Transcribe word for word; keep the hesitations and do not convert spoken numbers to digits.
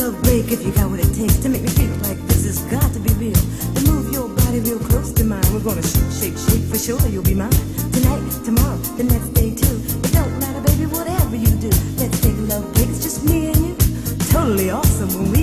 love break if you got what it takes to make me feel like this has got to be real. Then move your body real close to mine. We're gonna shake, shake, shake for sure. You'll be mine tonight, tomorrow, the next day too. It don't matter, baby, whatever you do. Let's take a love break. It's just me and you. Totally awesome when we